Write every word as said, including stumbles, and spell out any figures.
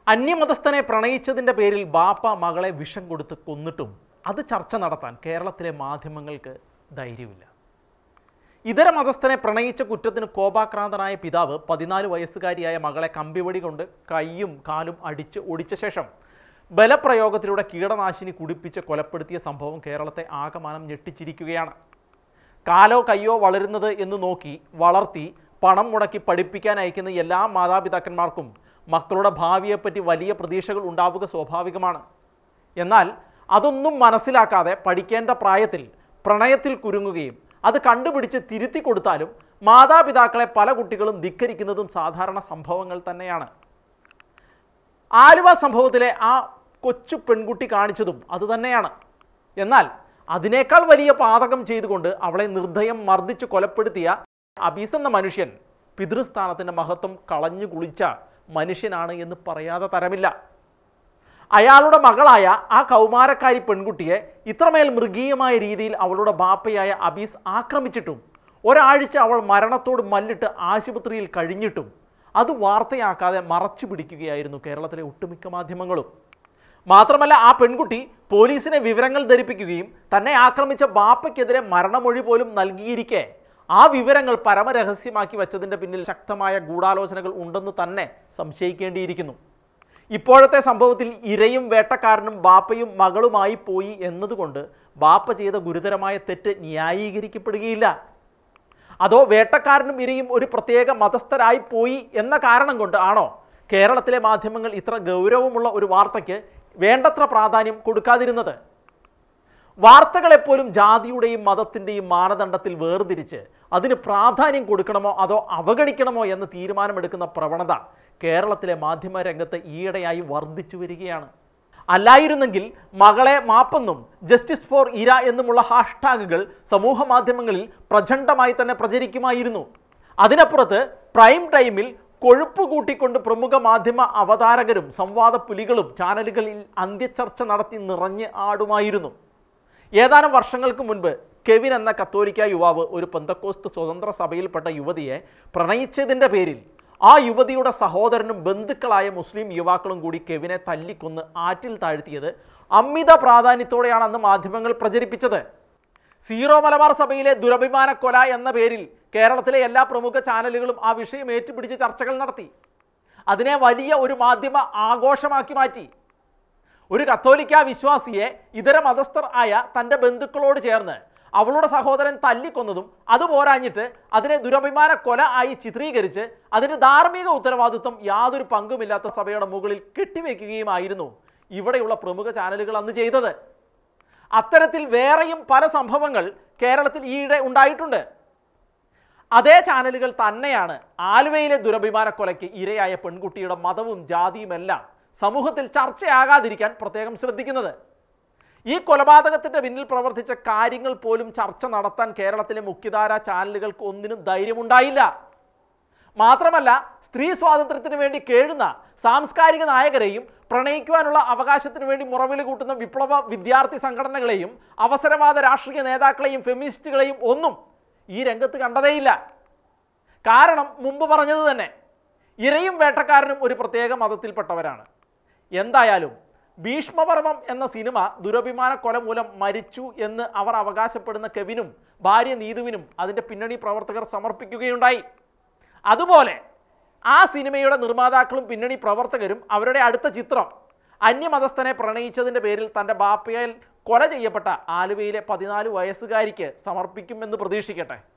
അന്യമതസ്ഥനെ പ്രണയിച്ചതിൻ്റെ പേരിൽ ബാപ്പ മകളെ വിഷം കൊടുത്ത് കൊന്നിട്ടും അത് ചർച്ച നടത്താൻ കേരളത്തിലെ മാധ്യമങ്ങൾക്ക് ധൈര്യമില്ല. ഇതര മതസ്ഥനെ പ്രണയിച്ച കുറ്റത്തിന് കോപാക്രാന്തനായ പിതാവ് പതിനാല് വയസ്സുകാരിയായ മകളെ കമ്പിവടി കൊണ്ട് കൈയും കാലും അടിച്ച് ഒടിച്ച ശേഷം ബലപ്രയോഗത്തിലൂടെ കീടനാശിനി കുടിപ്പിച്ച് കൊലപ്പെടുത്തിയ സംഭവം കേരളത്തെ ആകമാനം ഞെട്ടിച്ചിരിക്കുകയാണ്. കാലോ കയ്യോ വളരുന്നത് എന്ന് നോക്കി വളർത്തി പണം മുടക്കി പഠിപ്പിക്കാൻ അയക്കുന്ന എല്ലാ മാതാപിതാക്കന്മാർക്കും മക്കളുടെ ഭാവിയെപ്പറ്റി വലിയ പ്രതീക്ഷകൾ ഉണ്ടാവുക സ്വാഭാവികമാണ്. എന്നാൽ അതൊന്നും മനസ്സിലാക്കാതെ പഠിക്കേണ്ട പ്രായത്തിൽ പ്രണയത്തിൽ കുരുങ്ങുകയും അത് കണ്ടുപിടിച്ച് തിരുത്തി കൊടുത്താലും മാതാപിതാക്കളെ പല കുട്ടികളും ധിക്കരിക്കുന്നതും സാധാരണ സംഭവങ്ങൾ തന്നെയാണ്. ആലുവ സംഭവത്തിലെ ആ കൊച്ചു പെൺകുട്ടി കാണിച്ചതും അതുതന്നെയാണ്. എന്നാൽ അതിനേക്കാൾ വലിയ പാതകം ചെയ്തുകൊണ്ട് അവളെ നിർദ്ദയം മർദ്ദിച്ച് കൊലപ്പെടുത്തിയ അബീസ് എന്ന മനുഷ്യൻ പിതൃസ്ഥാനത്തിൻ്റെ മഹത്വം കളഞ്ഞു കുളിച്ച മനുഷ്യനാണ് എന്ന് പറയാതെ തരമില്ല. അയാളുടെ മകളായ ആ കൗമാരക്കാരി പെൺകുട്ടിയെ ഇത്രമേൽ മൃഗീയമായ രീതിയിൽ അവളുടെ ബാപ്പയായ അബീസ് ആക്രമിച്ചിട്ടും ഒരാഴ്ച അവൾ മരണത്തോട് മല്ലിട്ട് ആശുപത്രിയിൽ കഴിഞ്ഞിട്ടും അത് വാർത്തയാക്കാതെ മറച്ചു പിടിക്കുകയായിരുന്നു കേരളത്തിലെ ഒട്ടുമിക്ക മാധ്യമങ്ങളും. മാത്രമല്ല, ആ പെൺകുട്ടി പോലീസിനെ വിവരങ്ങൾ ധരിപ്പിക്കുകയും തന്നെ ആക്രമിച്ച ബാപ്പയ്ക്കെതിരെ മരണമൊഴി പോലും നൽകിയിരിക്കെ ആ വിവരങ്ങൾ പരമരഹസ്യമാക്കി വച്ചതിൻ്റെ പിന്നിൽ ശക്തമായ ഗൂഢാലോചനകൾ ഉണ്ടെന്ന് തന്നെ സംശയിക്കേണ്ടിയിരിക്കുന്നു. ഇപ്പോഴത്തെ സംഭവത്തിൽ ഇരയും വേട്ടക്കാരനും ബാപ്പയും മകളുമായി പോയി എന്നതുകൊണ്ട് ബാപ്പ ചെയ്ത ഗുരുതരമായ തെറ്റ് ന്യായീകരിക്കപ്പെടുകയില്ല. അതോ വേട്ടക്കാരനും ഇരയും ഒരു പ്രത്യേക മതസ്ഥരായി പോയി എന്ന കാരണം കൊണ്ട് ആണോ കേരളത്തിലെ മാധ്യമങ്ങൾ ഇത്ര ഗൗരവമുള്ള ഒരു വാർത്തയ്ക്ക് വേണ്ടത്ര പ്രാധാന്യം കൊടുക്കാതിരുന്നത്? വാർത്തകൾ എപ്പോഴും ജാതിയുടെയും മതത്തിൻ്റെയും മാനദണ്ഡത്തിൽ വേർതിരിച്ച് അതിന് പ്രാധാന്യം കൊടുക്കണമോ അതോ അവഗണിക്കണമോ എന്ന് തീരുമാനമെടുക്കുന്ന പ്രവണത കേരളത്തിലെ മാധ്യമ രംഗത്ത് ഈയിടെയായി വർദ്ധിച്ചു വരികയാണ്. അല്ലായിരുന്നെങ്കിൽ മകളെ മാപ്പെന്നും ജസ്റ്റിസ് ഫോർ ഇര എന്നുമുള്ള ഹാഷ്ടാഗുകൾ സമൂഹ മാധ്യമങ്ങളിൽ പ്രചണ്ഡമായി തന്നെ പ്രചരിക്കുമായിരുന്നു. അതിനപ്പുറത്ത് പ്രൈം ടൈമിൽ കൊഴുപ്പ് കൂട്ടിക്കൊണ്ട് പ്രമുഖ മാധ്യമ അവതാരകരും സംവാദ പുലികളും ചാനലുകളിൽ അന്ത്യചർച്ച നടത്തി നിറഞ്ഞ് ആടുമായിരുന്നു. ഏതാനും വർഷങ്ങൾക്ക് മുൻപ് കെവിൻ എന്ന കത്തോലിക്ക യുവാവ് ഒരു പെന്തക്കോസ്ത് സ്വതന്ത്ര സഭയിൽപ്പെട്ട യുവതിയെ പ്രണയിച്ചതിൻ്റെ പേരിൽ ആ യുവതിയുടെ സഹോദരനും ബന്ധുക്കളായ മുസ്ലിം യുവാക്കളും കൂടി കെവിനെ തല്ലിക്കൊന്ന് ആറ്റിൽ താഴ്ത്തിയത് അമിത പ്രാധാന്യത്തോടെയാണ് അന്ന് മാധ്യമങ്ങൾ പ്രചരിപ്പിച്ചത്. സീറോ മലബാർ സഭയിലെ ദുരഭിമാന കൊല എന്ന പേരിൽ കേരളത്തിലെ എല്ലാ പ്രമുഖ ചാനലുകളും ആ വിഷയം ഏറ്റുപിടിച്ച് ചർച്ചകൾ നടത്തി. അതിനെ വലിയ ഒരു മാധ്യമ ആഘോഷമാക്കി മാറ്റി. ഒരു കത്തോലിക്ക വിശ്വാസിയെ ഇതര മതസ്ഥർ ആയ തൻ്റെ ബന്ധുക്കളോട് ചേർന്ന് അവളുടെ സഹോദരൻ തല്ലിക്കൊന്നതും അതുപോരാഞ്ഞിട്ട് അതിനെ ദുരഭിമാന കൊല ആയി ചിത്രീകരിച്ച് അതിന് ധാർമ്മിക ഉത്തരവാദിത്വം യാതൊരു പങ്കുമില്ലാത്ത സഭയുടെ മുകളിൽ കെട്ടിവെക്കുകയുമായിരുന്നു ഇവിടെയുള്ള പ്രമുഖ ചാനലുകൾ അന്ന് ചെയ്തത്. അത്തരത്തിൽ വേറെയും പല സംഭവങ്ങൾ കേരളത്തിൽ ഈയിടെ ഉണ്ടായിട്ടുണ്ട്. അതേ ചാനലുകൾ തന്നെയാണ് ആലുവയിലെ ദുരഭിമാന കൊലയ്ക്ക് ഇരയായ പെൺകുട്ടിയുടെ മതവും ജാതിയുമെല്ലാം സമൂഹത്തിൽ ചർച്ചയാകാതിരിക്കാൻ പ്രത്യേകം ശ്രദ്ധിക്കുന്നത്. ഈ കൊലപാതകത്തിൻ്റെ പിന്നിൽ പ്രവർത്തിച്ച കാര്യങ്ങൾ പോലും ചർച്ച നടത്താൻ കേരളത്തിലെ മുഖ്യധാരാ ചാനലുകൾക്ക് ഒന്നിനും ധൈര്യമുണ്ടായില്ല. മാത്രമല്ല, സ്ത്രീ സ്വാതന്ത്ര്യത്തിന് വേണ്ടി കേഴുന്ന സാംസ്കാരിക നായകരെയും പ്രണയിക്കുവാനുള്ള അവകാശത്തിന് വേണ്ടി മുറവിളി കൂട്ടുന്ന വിപ്ലവ വിദ്യാർത്ഥി സംഘടനകളെയും അവസരവാദ രാഷ്ട്രീയ നേതാക്കളെയും ഫെമിനിസ്റ്റുകളെയും ഒന്നും ഈ രംഗത്ത് കണ്ടതേയില്ല. കാരണം മുമ്പ് പറഞ്ഞത് തന്നെ, ഇരയും വേട്ടക്കാരനും ഒരു പ്രത്യേക മതത്തിൽപ്പെട്ടവരാണ്. എന്തായാലും ഭീഷ്മപർവം എന്ന സിനിമ ദുരഭിമാന കൊല മൂലം മരിച്ചു എന്ന് അവർ അവകാശപ്പെടുന്ന കെവിനും ഭാര്യ നീതുവിനും അതിൻ്റെ പിന്നണി പ്രവർത്തകർ സമർപ്പിക്കുകയുണ്ടായി. അതുപോലെ ആ സിനിമയുടെ നിർമ്മാതാക്കളും പിന്നണി പ്രവർത്തകരും അവരുടെ അടുത്ത ചിത്രം അന്യമതസ്ഥനെ പ്രണയിച്ചതിൻ്റെ പേരിൽ തൻ്റെ ബാപ്പയാൽ കൊല ചെയ്യപ്പെട്ട ആലുവയിലെ പതിനാല് വയസ്സുകാരിക്ക് സമർപ്പിക്കുമെന്ന് പ്രതീക്ഷിക്കട്ടെ.